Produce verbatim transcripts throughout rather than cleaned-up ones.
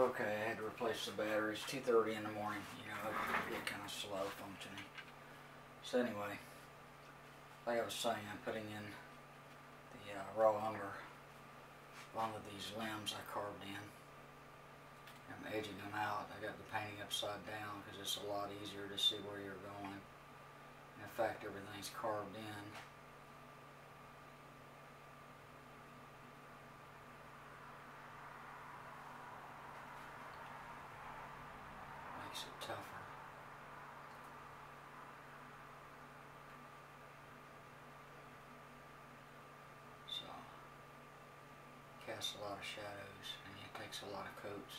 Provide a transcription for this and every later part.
Okay, I had to replace the batteries. two thirty in the morning, you know, it get kind of slow functioning. So anyway, like I was saying, I'm putting in the uh, raw umber along with these limbs I carved in. I'm edging them out. I got the painting upside down because it's a lot easier to see where you're going. In fact, everything's carved in. Makes it tougher. So, casts a lot of shadows and it takes a lot of coats.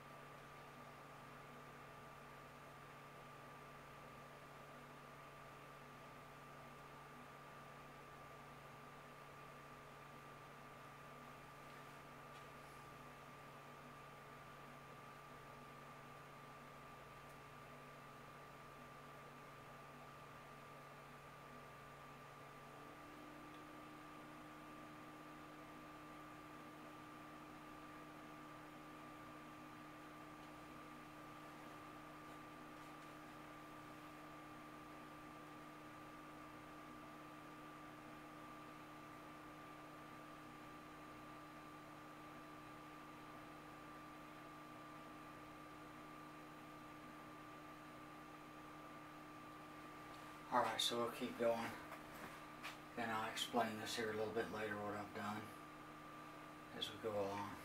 Alright, so we'll keep going, and I'll explain this here a little bit later what I've done as we go along.